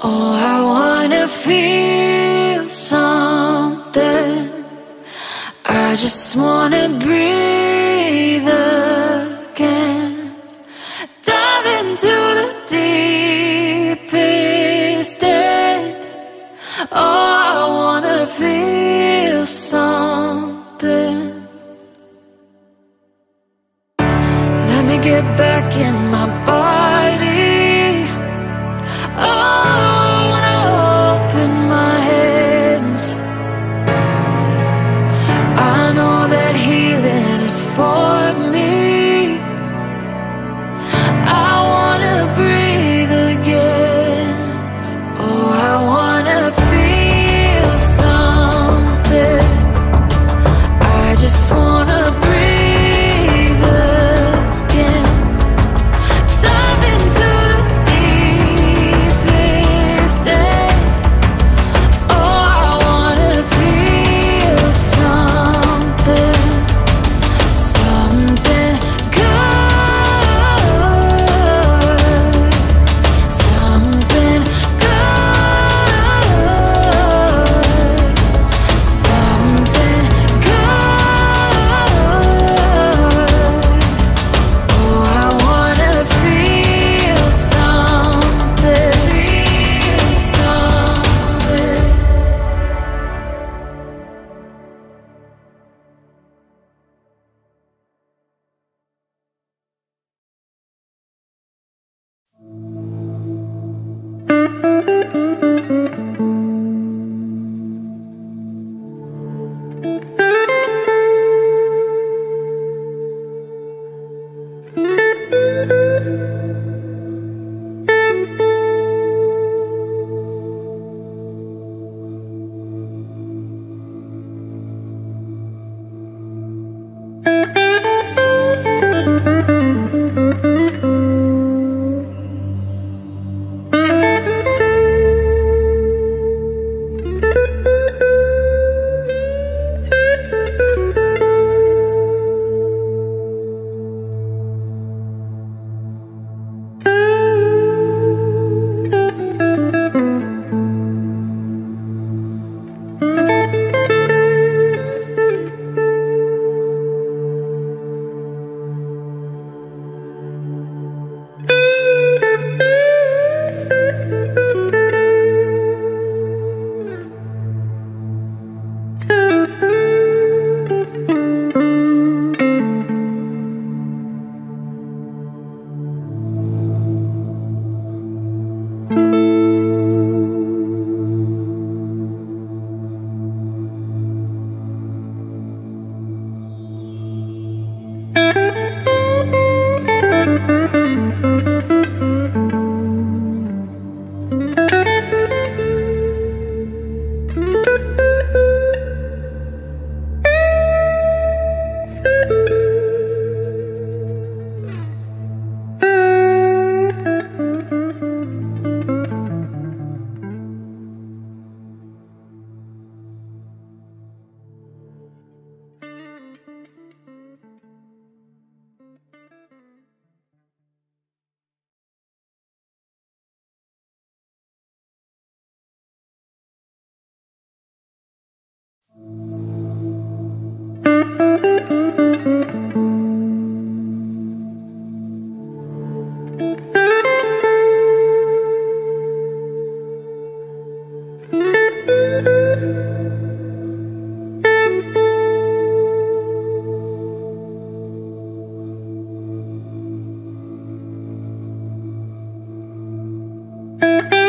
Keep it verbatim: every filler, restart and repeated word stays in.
Oh, I wanna feel something. I just wanna breathe again. Dive into the deepest end. Oh, I wanna feel something. Let me get back in my body. Oh, I wanna open my hands. I know that healing is for me. I wanna breathe again. Oh, I wanna feel something. I just wanna breathe again. Dive into the deepest end. Oh, I wanna feel something. Something good. Something good. Something good. Oh, I wanna feel something. Feel something. You